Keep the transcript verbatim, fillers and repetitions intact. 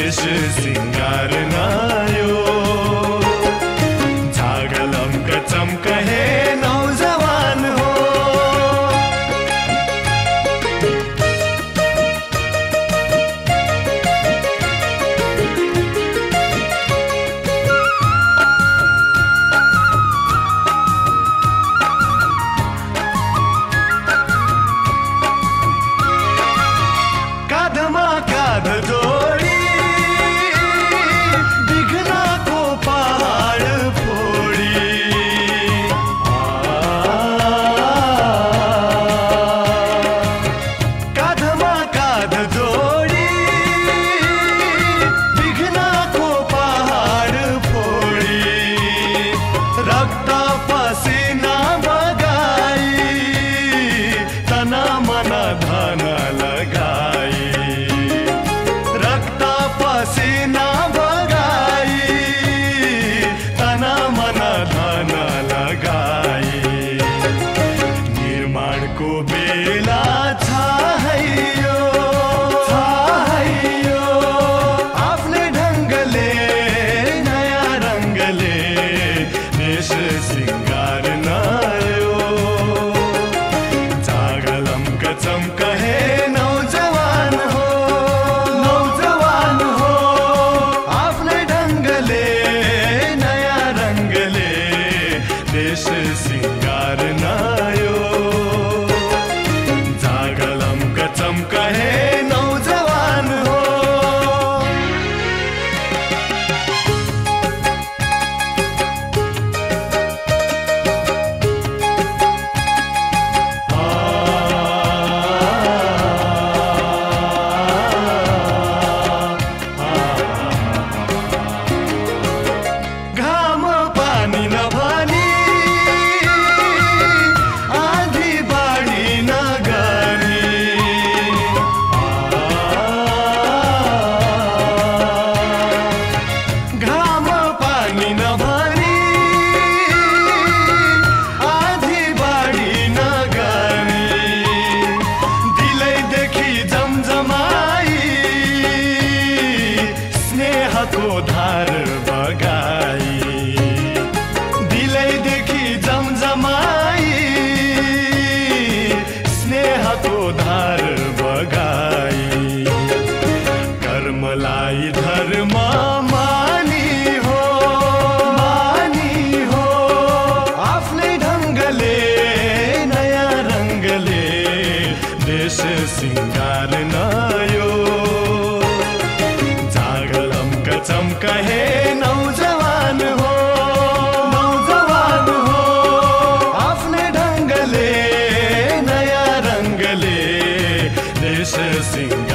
देश सिंगार नायो झागलमक चमक हे नौजवान हो काँधमा काँध जोडी विघ्नको पहाड फोडी काँधमा काँध जोडी विघ्नको पहाड फोडी रक्त पसिना बगाई तना मन धन लगाई रक्त पसिना बगाई तना मन धन लगाई निर्माणको बेला छाइयो छाइयो आफ्नै ढङ्गले नयाँ रङ्गले देश सिंगार नायो झागलमक चमक हे नौजवान हो नौजवान हो आफ्नै ढङ्गले नयाँ रङ्गले देश सिंगार नायो झागलमक चमक हे नौजवान हो घाम पानी नभनी आँधी बाढी नगर्नी घाम पानी नभनी आँधी बाढी नगर्नी दिलैदेखि जमजमाई स्नेहको धार बगाई दिलैदेखि जमजमाई स्नेहको धार बगाई कर्मलाई धर्म मानी हो मानी हो आफ्नै ढङ्गले नयाँ रङ्गले देश सिंगार नायो झागलमक चमक हे नौजवान हो नौजवान हो आफ्नै ढङ्गले नयाँ रङ्गले देश सिंगार